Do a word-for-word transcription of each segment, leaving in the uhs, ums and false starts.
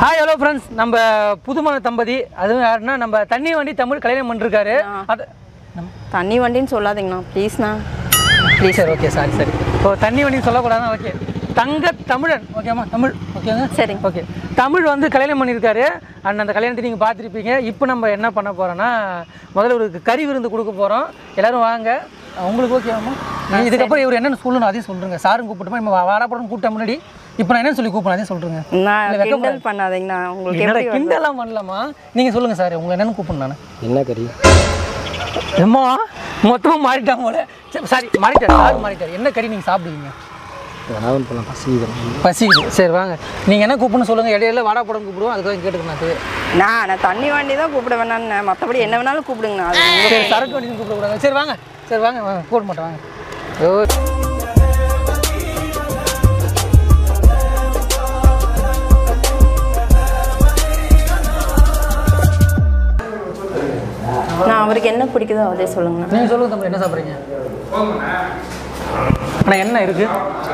Hi hello friends, நம்ம புதுமண தம்பதி அதுவும் யாருன்னா நம்ம தண்ணி வண்டி தமிழ் கல்யாணம் பண்ணிருக்காரு. அது தண்ணி வண்டின்னு சொல்லாதீங்கண்ணா ப்ளீஸ்ண்ணா. Please sir. ஓகே சாரி சரி இப்போ தண்ணி வண்டின்னு சொல்லக்கூடாதுன்னா ஓகே. தங்க தமிழன் ஓகேம்மா தமிழ் ஓகேங்க சரி ஓகே. தமிழ் வந்து கல்யாணம் பண்ணியிருக்காரு. அண்ட் அந்த கல்யாணத்தை நீங்கள் பார்த்துருப்பீங்க. இப்போ நம்ம என்ன பண்ண போகிறோன்னா முதல்ல ஒரு கறி விருந்து கொடுக்க போகிறோம். எல்லோரும் வாங்க. உங்களுக்கு ஓகேவாம்மா? இதுக்கப்புறம் இவர் என்னென்னு சொல்லணும் அதையும் சொல்லுங்கள். சாரும் கூப்பிட்டுமா நம்ம வாடாப்படம் கூப்பிட்ட முன்னாடி இப்போ நான் என்ன சொல்லி கூப்பிடணும் அதே சொல்கிறேங்க. நான் கிண்டல் பண்ணாதீங்கண்ணா. உங்களுக்கு என்னடா கிண்டலாம் பண்ணலாமா? நீங்கள் சொல்லுங்கள் சார் உங்களை என்னென்னு கூப்பிடணும். நான் என்ன கறி எம்மா மொத்தமாக மாறிட்டாங்க போல. சாரி மாறிட்டார் சார் மாறிட்டார். என்ன கறி நீங்கள் சாப்பிடுவீங்க? பசிக்குது பசிக்குது. சரி வாங்க நீங்கள் என்ன கூப்பிடணும் சொல்லுங்கள். இடையில வாடாப்படம் கூப்பிடுவோம். அதுக்காக கேட்டுக்கணும். நான் நான் தண்ணி வண்டி தான் கூப்பிட வேணான்னு, மற்றபடி என்ன வேணாலும் கூப்பிடுங்கண்ணா. சரி சரக்கு வண்டி கூப்பிடக்கூடாது. சரி வாங்க சரி வாங்க வாங்க போட மாட்டேன் வாங்க. ஓ நான் அவருக்கு என்ன பிடிக்குதோ அதே சொல்லுங்கண்ணா. நீங்கள் சொல்லுங்கள் தம்பி என்ன சாப்பிட்றீங்க? ஆனால் என்ன இருக்குது?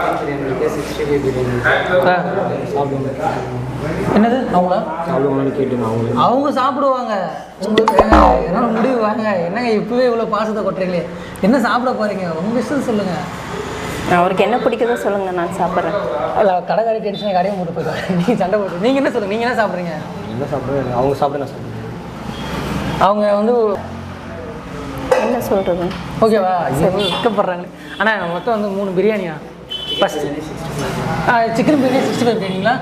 என்னது அவங்களா சாப்பிடுவாங்கன்னு கேட்டுங்க. அவங்க அவங்க சாப்பிடுவாங்க. உங்களுக்கு என்ன முடிவு வாங்க. என்னங்க இப்போவே இவ்வளோ பாசத்தை கொட்டுறீங்களே. என்ன சாப்பிட போகிறீங்க? உங்கள் இஷ்டம் சொல்லுங்கள். அவருக்கு என்ன பிடிக்குதோ சொல்லுங்க, நான் சாப்பிட்றேன். இல்லை கடைக்காரி டென்ஷனை கடையை போட்டு போய்க்காரு. நீங்கள் சண்டை போட்டு நீங்கள் என்ன சொல்லுங்கள். நீங்கள் என்ன சாப்பிட்றீங்க? என்ன சாப்பிட்றேன் அவங்க சாப்பிட நான் சாப்பிட்றேன். அவங்க வந்து என்ன சொல்கிறது ஓகேவா வைக்கப்படுறாங்களே. ஆனால் மொத்தம் வந்து மூணு பிரியாணியா? First chicken biryani sixty five பிரியாணிங்களா?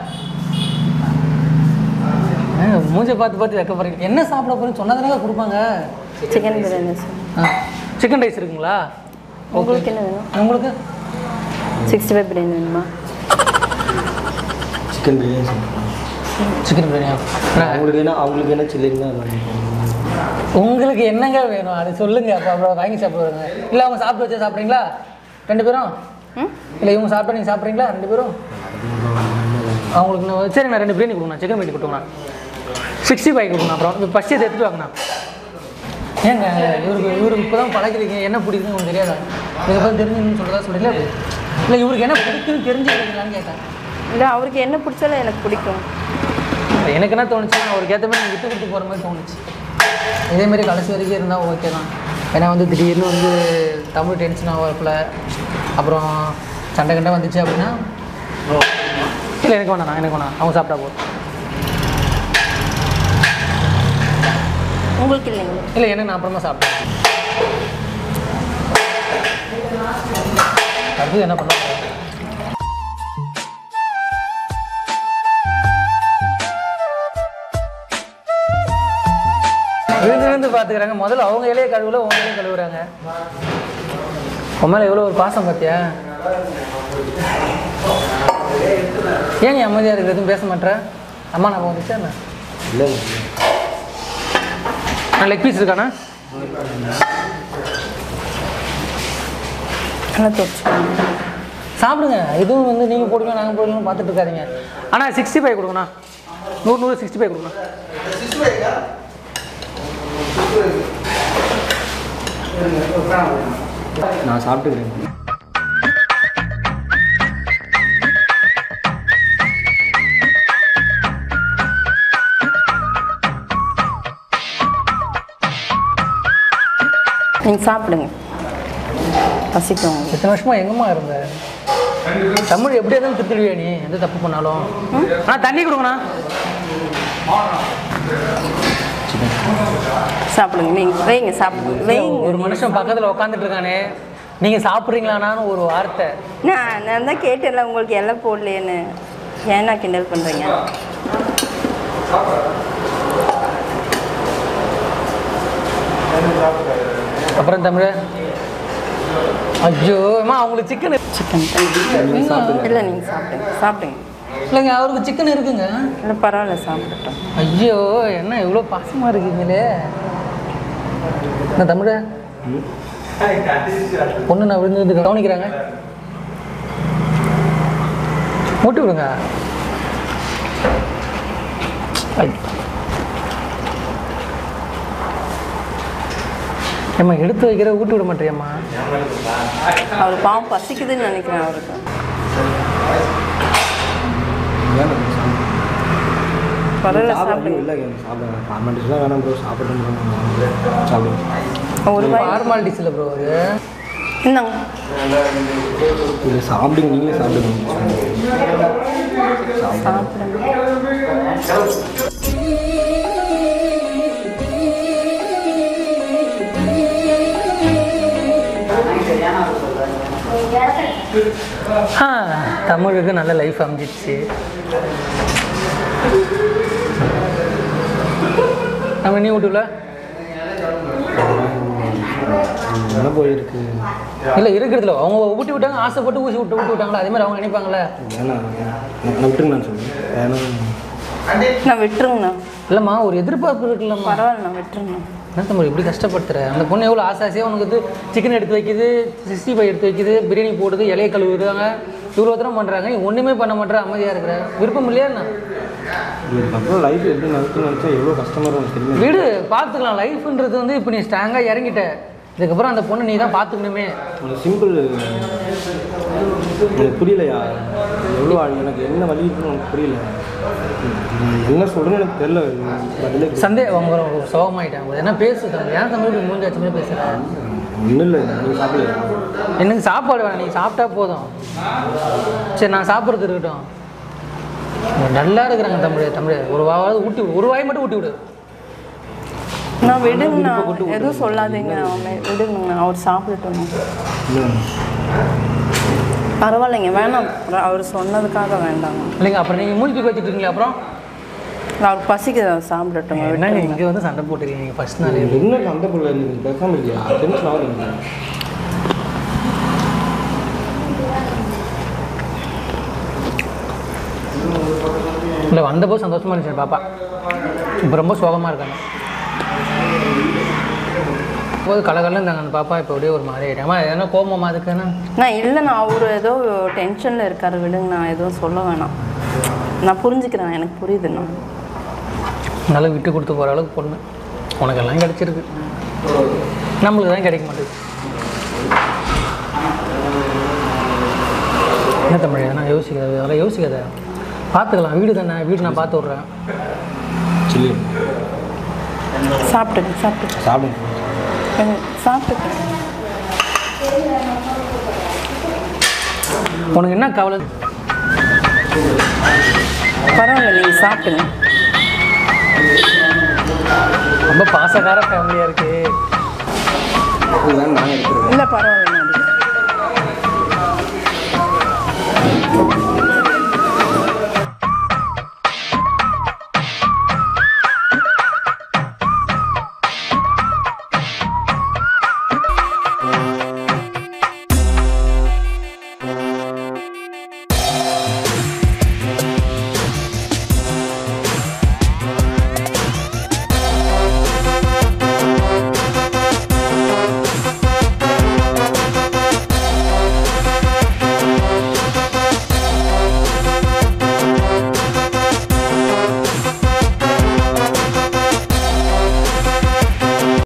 மூஞ்சை பார்த்து பார்த்து வைக்க போகிறீங்க. என்ன சாப்பிட போகிறீங்க சொன்னதானே கொடுப்பாங்க. Chicken biryani sir. Chicken rice இருக்குங்களா? உங்களுக்கு என்ன வேணும்? உங்களுக்கு சிக்ஸ்டி ஃபைவ் பிரியாணி வேணுமா? சிக்கன் பிரியாணி சிக்கன் பிரியாணியா? அவங்களுக்கு என்ன அவங்களுக்கு என்ன சில்லிங்க உங்களுக்கு என்னங்க வேணும் அது சொல்லுங்கள். அப்போ அப்புறம் வாங்கி சாப்பிடுவாங்க. இல்லை அவங்க சாப்பிட்டு வச்சா சாப்பிட்றீங்களா ரெண்டு பேரும்? இல்லை இவங்க சாப்பிட்டா நீங்கள் சாப்பிட்றீங்களா ரெண்டு பேரும்? அவங்களுக்கு நான் சரி நான் ரெண்டு பிரியாணி கொடுங்கண்ணா. சிக்கன் பிரியாணி கொடுத்துங்கண்ணா. சிக்ஸ்டி ஃபைவ் கொடுங்கண்ணா. அப்புறம் இப்போ ஃபஸ்ட்டு இதை எடுத்துகிட்டு வாங்கண்ணா. ஏங்க இவருக்கு இவருக்கு இப்போ தான் பழகிறீங்க. என்ன பிடிக்குன்னு உங்களுக்கு தெரியாதா? இதுக்கப்புறம் தெரிஞ்சுன்னு சொல்கிறதா சொல்கிறீங்களா? இல்லை இவருக்கு என்ன பிடிக்குன்னு தெரிஞ்சுக்கிறீங்களான்னு கேட்டேன். இல்லை அவருக்கு என்ன பிடிச்சாலும் எனக்கு பிடிக்கும். எனக்கு என்ன தோணுச்சு அவருக்கு ஏற்ற மாதிரி விட்டு கொடுத்து போகிற மாதிரி தோணுச்சு. இதேமாரி கடைசி வரைக்கும் இருந்தால் ஓகே தான். ஏன்னா வந்து திடீர்னு வந்து தமிழ் டென்ஷன் ஆகல அப்புறம் சண்டை கண்டை வந்துச்சு அப்படின்னா இல்லை எனக்கு வேணாண்ணா எனக்கு வேணாம். அவங்க சாப்பிட்டா போதும். உங்களுக்கு இல்லைங்களா? இல்லை எனக்கு நான் அப்புறமா சாப்பிட்டேன். அடுத்து என்ன பண்ண போகிறேன்? விழுந்து விழுந்து பார்த்துக்கிறாங்க. முதல்ல அவங்க இலையை கழுவுல உங்க இலையை கழுவுறாங்க. உன் மேலே எவ்வளோ ஒரு பாசம் பார்த்தியா? ஏன் நீ அமைதியாக இருக்கிற எதுவும் பேச மாட்டேற? அம்மா நான் வந்துச்சா என்ன? இல்லை நான் லெக் பீஸ் இருக்காண்ணா? சாப்பிடுங்க. இதுவும் வந்து நீங்கள் போடுங்க நாங்கள் போடுங்க பார்த்துட்டு இருக்காதிங்க. ஆனால் சிக்ஸ்டி ஃபைவ் கொடுங்கண்ணா. நூறு நூறு சிக்ஸ்டி ஃபைவ் கொடுங்கண்ணா. நான் சாப்பிட்டுக்கிறேன். நீங்கள் சாப்பிடுங்க, பசிக்கும். எத்தனை வருஷமா எங்கம்மா இருந்த? தமிழ் எப்படி இருந்தாலும் திருத்திடுவியா நீ எந்த தப்பு பண்ணாலும்? ஆனால் தண்ணி கொடுங்கண்ணா. சாப்பிடுங்க. நீங்கள் வைங்க சாப்பிடுங்க வைங்க. ஒரு மனுஷன் பக்கத்தில் உட்காந்துட்டு இருக்கானே நீங்கள் சாப்பிட்றீங்களானான்னு ஒரு வார்த்தை. நான் நான் தான் கேட்டேன்ல உங்களுக்கு எல்லாம் போடலேன்னு. ஏன்னா கிண்டல் பண்ணுறீங்க? அப்புறம் தமிழ் ஐயோ அம்மா அவங்களுக்கு சிக்கன் சிக்கன் இல்லை நீங்கள் சாப்பிடுங்க சாப்பிடுங்க. இல்லைங்க அவருக்கு சிக்கன் இருக்குங்க. இல்லை பரவாயில்ல சாப்பிட்டோம். ஐயோ என்ன இவ்வளோ பாசமாக இருக்கீங்களே. என்ன தமிழ பொண்ணு நான் விழுந்து கவனிக்கிறாங்க. மூட்டி விடுங்க. ஏம்மா எடுத்து வைக்கிற ஊட்டி விட மாட்டேறியம்மா? அவர் பாவம் பசிக்குதுன்னு நினைக்கிறேன் அவருக்கு. பரவாயில்ல சாப்பிட சாப்பிடுங்க. இல்லை சாப்பிடுங்க ஃபார்மாலிட்டிஸ்லாம் வேணாம் ப்ரோ சாப்பிட்டு சாப்பிடுங்க ஒரு வாய் ஃபார்மாலிட்டிஸ் இல்லை ப்ரோ அது. இந்தாங்க. இல்லை சாப்பிடுங்க நீங்களே சாப்பிடுங்க சாப்பிடுங்க. ஆ தமிழுக்கு நல்ல லைஃப் அமைஞ்சிடுச்சு. நம்ம நீ விட்டுல என்ன போயிருக்கு இல்லை இருக்கிறதுல அவங்க ஊட்டி விட்டாங்க, ஆசைப்பட்டு ஊசி விட்டு விட்டு விட்டாங்களா, அதே மாதிரி அவங்க நினைப்பாங்களே. வேணாம் நான் விட்டுருங்க நான் சொல்லுவேன் வேணாம் நான் விட்டுருங்கண்ணா. இல்லைம்மா ஒரு எதிர்பார்ப்பு இருக்குல்லம்மா. பரவாயில்ல நான் விட்டுருங்கண்ணா. என்ன தமிழ் இப்படி கஷ்டப்படுத்துற? அந்த பொண்ணு எவ்வளோ ஆசை ஆசையாக உனக்கு வந்து சிக்கன் எடுத்து வைக்குது, சிக்ஸ்டி ஃபைவ் எடுத்து வைக்குது, பிரியாணி போடுது, இலையை கழுவுறாங்க, இவ்வளோ தரம் பண்ணுறாங்க, நீ ஒன்றுமே பண்ண மாட்டேற, அமைதியாக இருக்கிற. விருப்பம் இல்லையா என்ன? இதுக்கப்புறம் லைஃப் எப்படி நடத்து நினச்சா எவ்வளோ கஷ்டமாக இருக்கும் தெரியும். வீடு பார்த்துக்கலாம். லைஃப்ன்றது வந்து இப்போ நீ ஸ்ட்ராங்காக இறங்கிட்ட, இதுக்கப்புறம் அந்த பொண்ணை நீ தான் பார்த்துக்கணுமே. உனக்கு சிம்பிள் எனக்கு புரியலையா எவ்வளோ எனக்கு என்ன வழி இருக்குன்னு உனக்கு புரியல. என்ன சொல்கிறேன்னு எனக்கு தெரியல. பதிலே சந்தேகம் அவங்க சோகமாயிட்டாங்க. என்ன பேசுதாங்க? ஏன் தமிழ் இப்படி மூஞ்சி வச்சு பேசுகிறேன்? ஒன்றும் இல்லை நீங்கள் சாப்பிடல. எனக்கு சாப்பாடு வேணாம், நீங்கள் சாப்பிட்டா போதும். சரி நான் சாப்பிட்றது இருக்கட்டும். நல்லா இருக்கிறாங்க தமிழ். தமிழ் ஒரு வாயாவது ஊட்டி ஒரு வாய் மட்டும் ஊட்டி விடு. நான் விடுங்கண்ணா, எதுவும் சொல்லாதீங்க. அவன் விடுங்கண்ணா, அவர் சாப்பிட்டுட்டோம். பரவாயில்லைங்க வேணாம், அவர் சொன்னதுக்காக வேண்டாங்க. இல்லைங்க அப்புறம் நீங்கள் மூஞ்சி வச்சுட்டு இருக்கீங்களா? அப்புறம் அவர் பசிக்குது, அவர் சாப்பிடட்டும். என்னங்க இங்கே வந்து சண்டை போட்டுருக்கீங்க ஃபர்ஸ்ட் நாள்? என்ன சண்டை போடல, நீங்கள் பேசாமல் இல்லையா? டென்ஷன் ஆகுது. இல்லை வந்தபோது சந்தோஷமாக இருந்துச்சு பாப்பா, இப்போ ரொம்ப சோகமாக இருக்காங்க. போது கலகலன்னு இருந்தாங்க அந்த பாப்பா, இப்போ அப்படியே ஒரு மாதிரி ஆகிட்டாமா. எதனா கோபமா அதுக்குன்னா? நான் இல்லைண்ணா, அவர் ஏதோ டென்ஷனில் இருக்கார், விடுங்க. நான் எதுவும் சொல்ல வேணாம். நான் புரிஞ்சுக்கிறேன், எனக்கு புரியுதுண்ணா. நல்லா விட்டு கொடுத்து போகிற அளவுக்கு பொண்ணு உனக்கெல்லாம் கிடச்சிருக்கு, நம்மளுக்கு தான் கிடைக்க மாட்டேங்குது. என்ன தமிழ் எதனா யோசிக்காது, அதெல்லாம் யோசிக்காத. பார்த்துக்கலாம், வீடு தானே, வீடு நான் பார்த்து விட்றேன். சில்லி சாப்பிட்டுங்க சாப்பிட்டு சாப்பிடுங்க சாப்பிட்டுங்க. உனக்கு என்ன கவலை? பரவாயில்ல நீங்கள் சாப்பிட்டுங்க. ரொம்ப பாசக்கார ஃபேமிலியாக இருக்குது. நாங்கள் எடுத்துருக்கோம். இல்லை பரவாயில்ல.